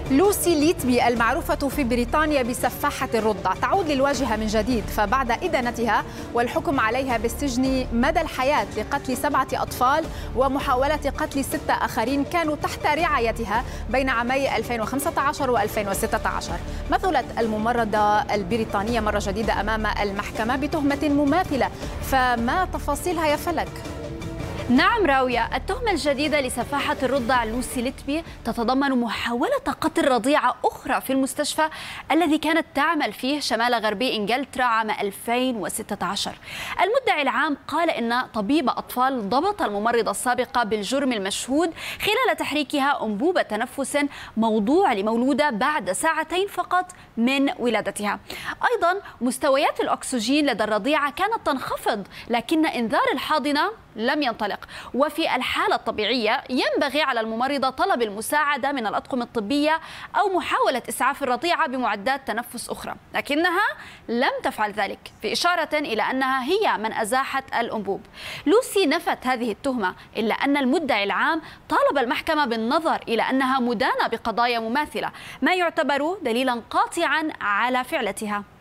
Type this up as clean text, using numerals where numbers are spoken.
لوسي ليتبي المعروفة في بريطانيا بسفاحة الرضع تعود للواجهة من جديد، فبعد إدانتها والحكم عليها بالسجن مدى الحياة لقتل 7 أطفال ومحاولة قتل 6 آخرين كانوا تحت رعايتها بين عامي 2015 و2016. مثلت الممرضة البريطانية مرة جديدة أمام المحكمة بتهمة مماثلة، فما تفاصيلها يا فلك؟ نعم راوية، التهمة الجديدة لسفاحة الرضع لوسي ليتبي تتضمن محاولة قتل رضيعة أخرى في المستشفى الذي كانت تعمل فيه شمال غربي إنجلترا عام 2016. المدعي العام قال إن طبيب أطفال ضبط الممرضة السابقة بالجرم المشهود خلال تحريكها أنبوبة تنفس موضوع لمولودة بعد 2 ساعات فقط من ولادتها. أيضا مستويات الأكسجين لدى الرضيعة كانت تنخفض، لكن إنذار الحاضنة لم ينطلق. وفي الحالة الطبيعية ينبغي على الممرضة طلب المساعدة من الأطقم الطبية أو محاولة إسعاف الرضيعة بمعدات تنفس أخرى، لكنها لم تفعل ذلك، في إشارة إلى أنها هي من أزاحت الأنبوب. لوسي نفت هذه التهمة، إلا أن المدعي العام طالب المحكمة بالنظر إلى أنها مدانة بقضايا مماثلة، ما يعتبر دليلا قاطعا على فعلتها.